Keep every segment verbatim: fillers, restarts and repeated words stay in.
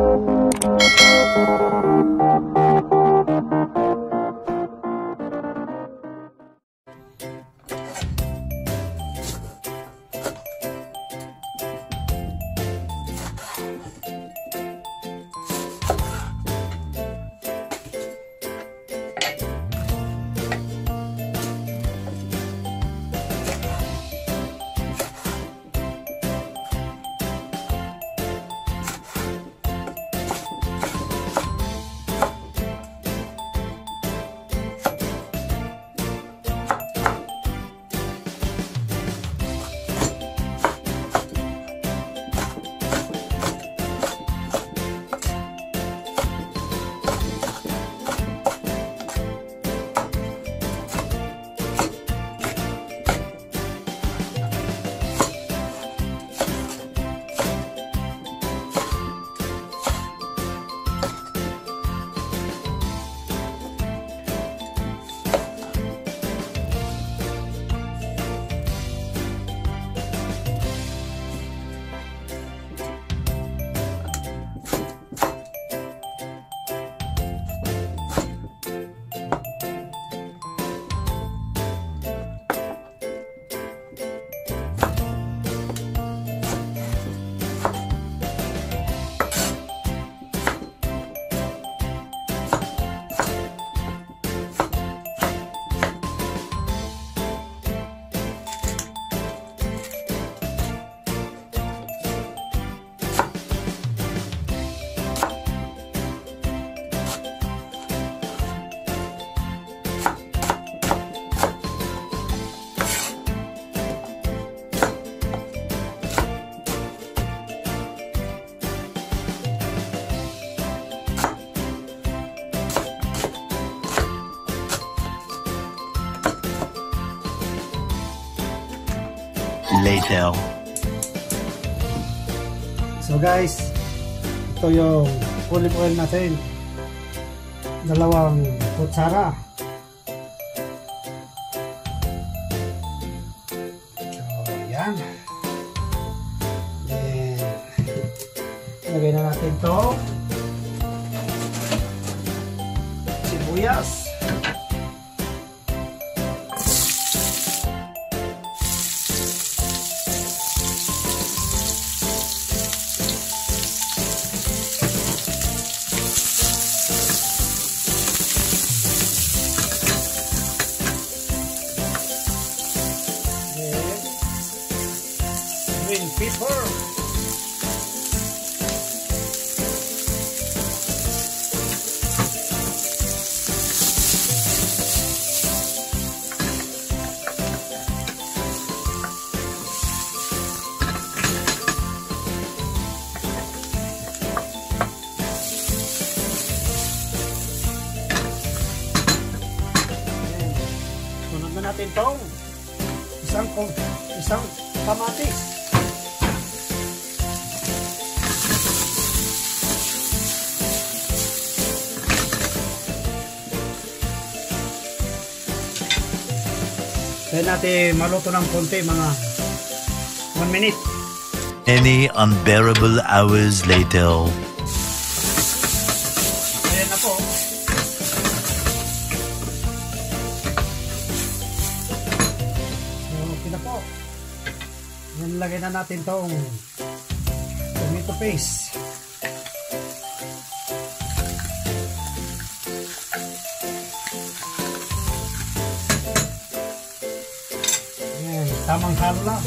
Later. So guys, ito yung olive oil natin. Dalawang kutsara. So yan. Then lagay na natin to sibuyas. Green pepper. Sunod na natin tong isang isang kamatis. Kaya natin maluto ng konti, mga one minute. Many unbearable hours later. Ayan na po. So, okay na po. Yan, lagay na natin tong tomato paste. Tamang halo lang.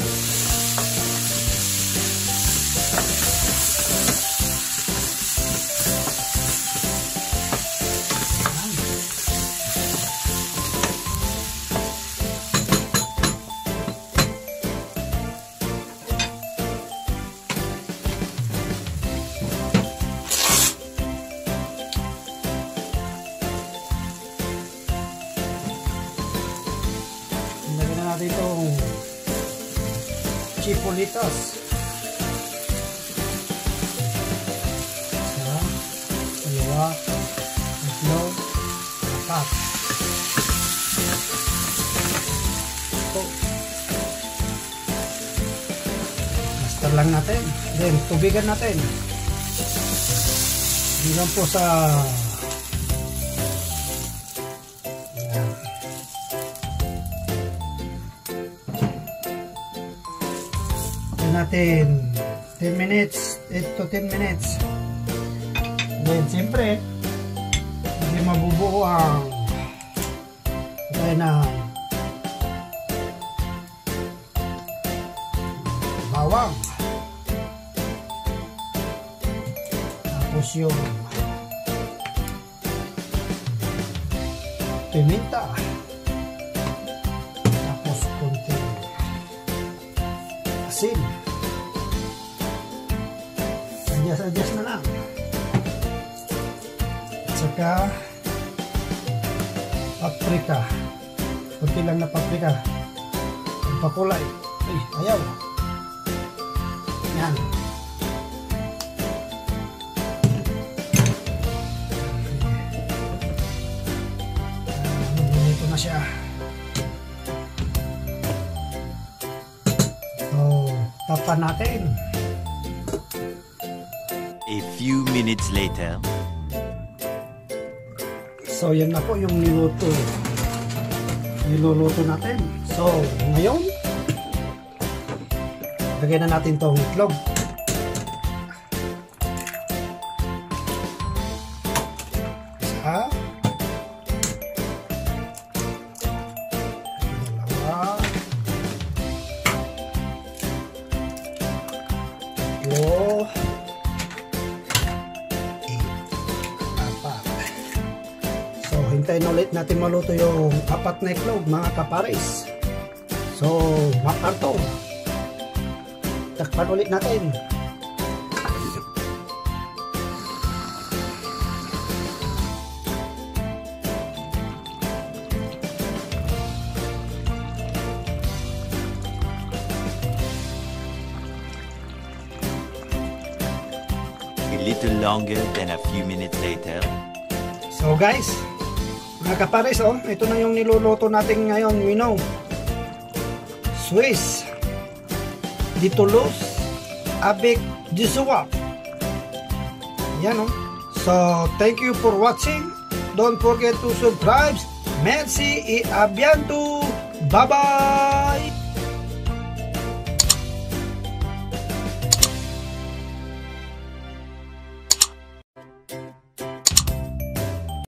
Lagyan na natin itong chipolitas. Isa, dalawa, tatlo, apat. Ito. Master lang natin. Then, tubigan natin. Hanggang po sa ayan. Ayan natin ten minutes, eight to ten minutes. Then siyempre hindi mabubuo ang kaya na bawang, tapos yung piminta, tapos konting asin, adjust adjust na lang, at saka paprika, konti lang na paprika, ang pakulay, ay ayaw, yan. Ito na siya. So, tapan natin. A few minutes later. So, yan na po yung niluto. Niluluto natin. So, ngayon, lagyan na natin tong itlog. Isa. Dalawa. Tatlo. Apat. So, hintayin ulit natin maluto yung apat na itlog, mga kapares. So, makarto. Takpan ulit natin. A little longer than a few minutes later. So guys, mga kapares, oh, ito na yung niluluto natin ngayon, we know. Swiss de Toulouse avec du swap. Yan, oh. So, thank you for watching. Don't forget to subscribe. Merci et à bientôt. Bye bye.